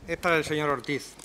Es para el señor Ortiz.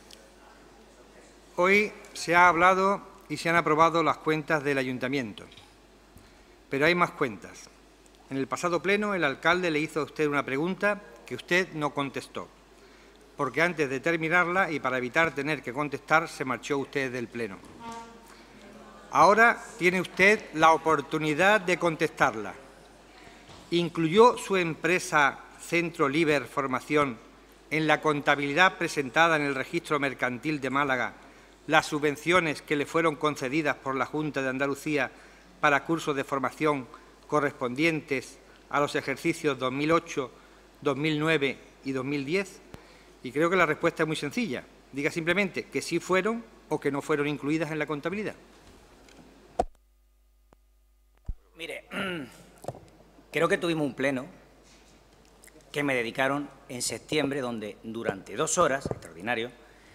Hoy se ha hablado y se han aprobado las cuentas del Ayuntamiento, pero hay más cuentas. En el pasado pleno, el alcalde le hizo a usted una pregunta que usted no contestó, porque antes de terminarla y para evitar tener que contestar, se marchó usted del pleno. Ahora tiene usted la oportunidad de contestarla. ¿Incluyó su empresa Centro Liber Formación en la contabilidad presentada en el Registro Mercantil de Málaga las subvenciones que le fueron concedidas por la Junta de Andalucía para cursos de formación correspondientes a los ejercicios 2008, 2009 y 2010? Y creo que la respuesta es muy sencilla. Diga simplemente que sí fueron o que no fueron incluidas en la contabilidad. Mire, creo que tuvimos un pleno que me dedicaron en septiembre, donde durante 2 horas, extraordinario,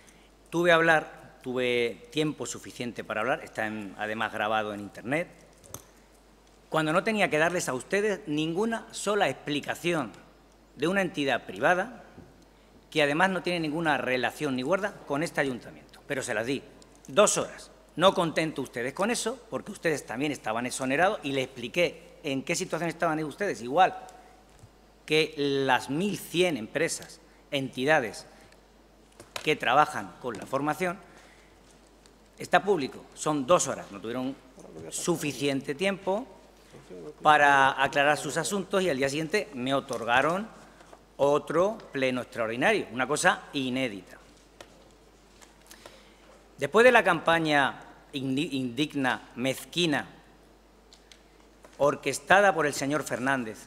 tuve tiempo suficiente para hablar, está además grabado en Internet, cuando no tenía que darles a ustedes ninguna sola explicación de una entidad privada que además no tiene ninguna relación ni guarda con este ayuntamiento. Pero se las di 2 horas. No contento ustedes con eso, porque ustedes también estaban exonerados y les expliqué en qué situación estaban ustedes, igual que las 1.100 empresas, entidades que trabajan con la formación. Está público, son 2 horas, no tuvieron suficiente tiempo para aclarar sus asuntos y al día siguiente me otorgaron otro pleno extraordinario, una cosa inédita. Después de la campaña indigna, mezquina, orquestada por el señor Fernández,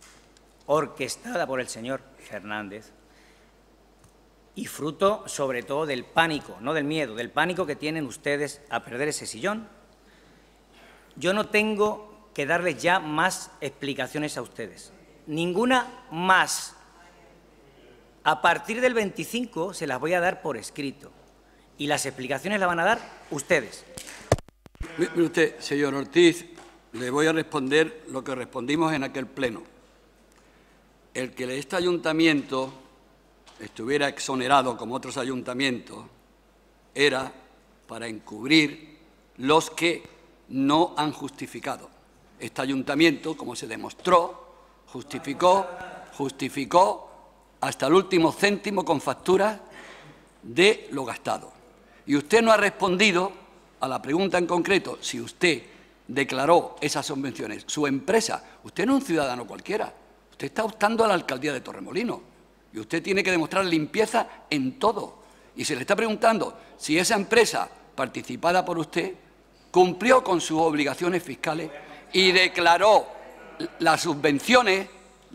y fruto sobre todo del pánico, no del miedo, del pánico que tienen ustedes a perder ese sillón, yo no tengo que darles ya más explicaciones a ustedes, ninguna más. A partir del 25 se las voy a dar por escrito y las explicaciones las van a dar ustedes. Mire usted, señor Ortiz, le voy a responder lo que respondimos en aquel pleno. El que este ayuntamiento estuviera exonerado como otros ayuntamientos era para encubrir los que no han justificado. Este ayuntamiento, como se demostró, justificó hasta el último céntimo con facturas de lo gastado. Y usted no ha respondido a la pregunta en concreto si usted declaró esas subvenciones. Su empresa, usted no es un ciudadano cualquiera, usted está optando a la alcaldía de Torremolinos y usted tiene que demostrar limpieza en todo. Y se le está preguntando si esa empresa participada por usted cumplió con sus obligaciones fiscales y declaró las subvenciones,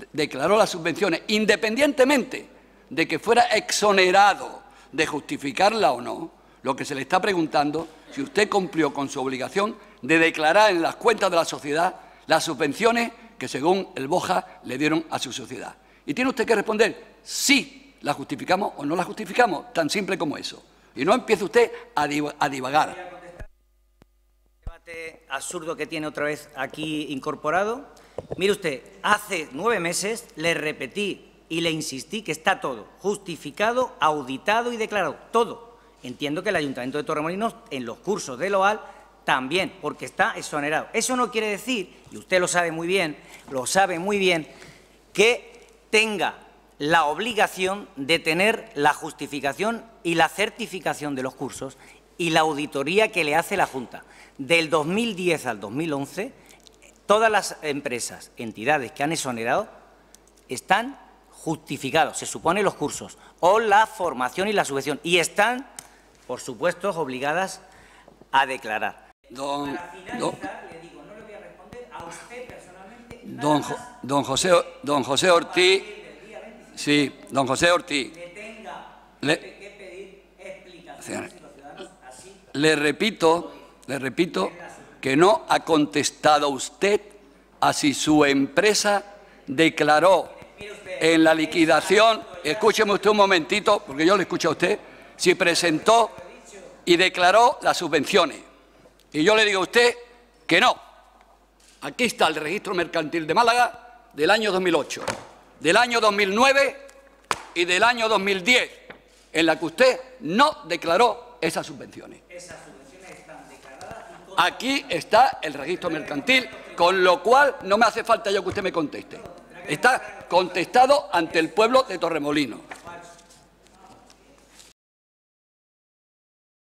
independientemente de que fuera exonerado de justificarla o no. Lo que se le está preguntando si usted cumplió con su obligación de declarar en las cuentas de la sociedad las subvenciones que, según el BOJA, le dieron a su sociedad. Y tiene usted que responder si la justificamos o no la justificamos, tan simple como eso. Y no empiece usted a divagar. El debate absurdo que tiene otra vez aquí incorporado. Mire usted, hace 9 meses le repetí y le insistí que está todo justificado, auditado y declarado, todo. Entiendo que el Ayuntamiento de Torremolinos, en los cursos de LOAL, también, porque está exonerado. Eso no quiere decir, y usted lo sabe muy bien, que tenga la obligación de tener la justificación y la certificación de los cursos y la auditoría que le hace la Junta. Del 2010 al 2011, todas las empresas, entidades que han exonerado, están justificados, se supone, los cursos o la formación y la subvención, y están, por supuesto, obligadas a declarar. Para finalizar, le digo, no le voy a responder a usted personalmente nada más. Don José Ortiz, sí, don José Ortiz, que tenga que pedir explicaciones a los ciudadanos así. Le repito que no ha contestado usted a si su empresa declaró en la liquidación, escúcheme usted un momentito, porque yo le escucho a usted, si presentó y declaró las subvenciones. Y yo le digo a usted que no. Aquí está el Registro Mercantil de Málaga del año 2008, del año 2009 y del año 2010. en la que usted no declaró esas subvenciones. Esas subvenciones están declaradas. Aquí está el registro mercantil, con lo cual no me hace falta yo que usted me conteste. Está contestado ante el pueblo de Torremolinos.